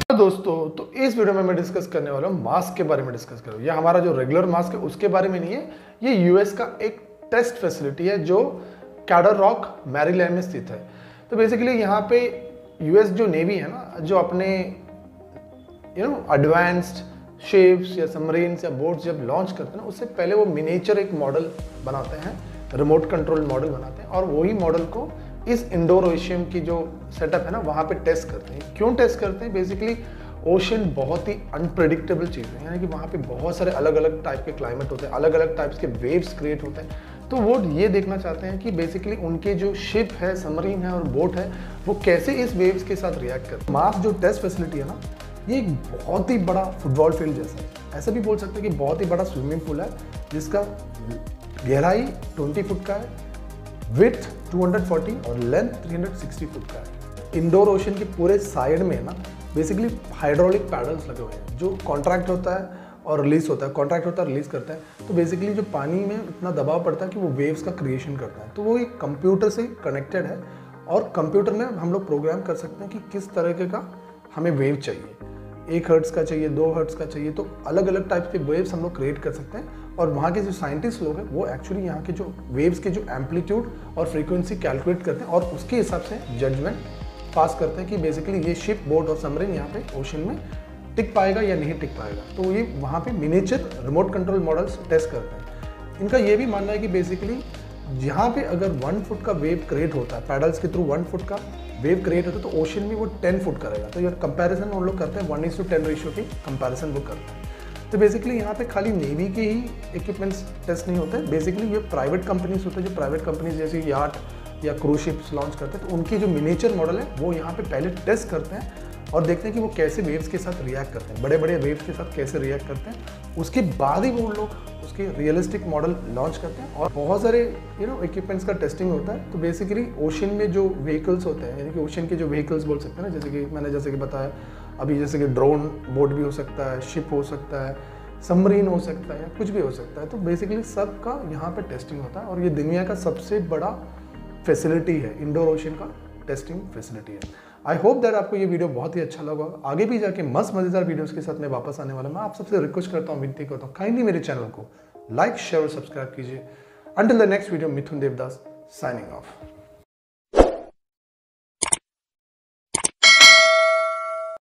दोस्तों, तो इस वीडियो में मैं डिस्कस करने वाला हूँ मास्क के बारे में डिस्कस करूँ। यह हमारा जो रेगुलर मास्क है उसके बारे में नहीं है, ये यूएस का एक टेस्ट फैसिलिटी है जो कैडर रॉक मैरीलैंड में स्थित है। तो बेसिकली यहाँ पे यूएस जो नेवी है ना, जो अपने एडवांस्ड शिप्स या सबमरीन्स या बोट्स जब लॉन्च करते हैं ना, उससे पहले वो मिनिएचर एक मॉडल बनाते हैं, रिमोट कंट्रोल मॉडल बनाते हैं और वही मॉडल को इस इंडोर ओशियन की जो सेटअप है ना वहाँ पे टेस्ट करते हैं। क्यों टेस्ट करते हैं? बेसिकली ओशियन बहुत ही अनप्रेडिक्टेबल चीज़ है, यानी कि वहाँ पे बहुत सारे अलग अलग टाइप के क्लाइमेट होते हैं, अलग अलग टाइप्स के वेव्स क्रिएट होते हैं। तो वो ये देखना चाहते हैं कि बेसिकली उनके जो शिप है, सबमरीन है और बोट है, वो कैसे इस वेव्स के साथ रिएक्ट करते हैं। मार्स जो टेस्ट फैसिलिटी है ना, ये एक बहुत ही बड़ा फुटबॉल फील्ड जैसा है। ऐसे भी बोल सकते हैं कि बहुत ही बड़ा स्विमिंग पूल है जिसका गहराई 20 फुट का है, विड्थ 240 और लेंथ 360 फुट का है। इंडोर ओशन के पूरे साइड में ना बेसिकली हाइड्रोलिक पैडल्स लगे हुए हैं जो कॉन्ट्रैक्ट होता है और रिलीज होता है, कॉन्ट्रैक्ट होता है रिलीज करता है। तो बेसिकली जो पानी में इतना दबाव पड़ता है कि वो वेव्स का क्रिएशन करता है। तो वो एक कंप्यूटर से कनेक्टेड है और कंप्यूटर में हम लोग प्रोग्राम कर सकते हैं कि किस तरीके का हमें वेव चाहिए, 1 हर्ट्ज का चाहिए, 2 हर्ट्ज का चाहिए। तो अलग अलग टाइप के वेव्स हम लोग क्रिएट कर सकते हैं और वहाँ के जो साइंटिस्ट लोग हैं वो एक्चुअली यहाँ के जो वेव्स के जो एम्पलीट्यूड और फ्रीक्वेंसी कैलकुलेट करते हैं और उसके हिसाब से जजमेंट पास करते हैं कि बेसिकली ये शिप, बोट और सबमरीन यहाँ पे ओशन में टिक पाएगा या नहीं टिक पाएगा। तो ये वहाँ पे miniature remote control models test करते हैं। इनका ये भी मानना है कि बेसिकली यहाँ पे अगर 1 फुट का वेव क्रिएट होता है, पैडल्स के थ्रू 1 फुट का वेव क्रिएट होता है, तो ओशन में वो 10 फुट करेगा। तो ये कंपैरिजन उन लोग करते हैं 1:10 रेशियो की कंपैरिजन वो करते हैं। तो बेसिकली यहाँ पे खाली नेवी के ही इक्विपमेंट्स टेस्ट नहीं होते, बेसिकली ये प्राइवेट कंपनीज होते हैं, जो प्राइवेट कंपनीज जैसे याट या क्रूज शिप्स लॉन्च करते हैं। तो उनकी जो मिनिएचर मॉडल है वो यहाँ पे पहले टेस्ट करते हैं और देखते हैं कि वो कैसे वेव्स के साथ रिएक्ट करते हैं, बड़े बड़े वेव्स के साथ कैसे रिएक्ट करते हैं। उसके बाद ही वो लोग उसके रियलिस्टिक मॉडल लॉन्च करते हैं और बहुत सारे इक्विपमेंट्स का टेस्टिंग होता है। तो बेसिकली ओशन में जो व्हीकल्स होते हैं, यानी कि ओशन के जो व्हीकल्स बोल सकते हैं ना, जैसे कि मैंने जैसे कि बताया अभी, जैसे कि ड्रोन बोट भी हो सकता है, शिप हो सकता है, सबमरीन हो सकता है या कुछ भी हो सकता है। तो बेसिकली सब का यहाँ पे टेस्टिंग होता है और ये दुनिया का सबसे बड़ा फैसिलिटी है, इंडोर ओशन का टेस्टिंग फैसिलिटी है। आई होप दैट आपको ये वीडियो बहुत ही अच्छा लगा। आगे भी जाके मस्त मजेदार वीडियोस के साथ मैं वापस आने वाला हूं। मैं आप सबसे रिक्वेस्ट करता हूँ, विनती करता हूँ, काइंडली मेरे चैनल को लाइक, शेयर और सब्सक्राइब कीजिए। Until the next video, Mithun Devdas signing of.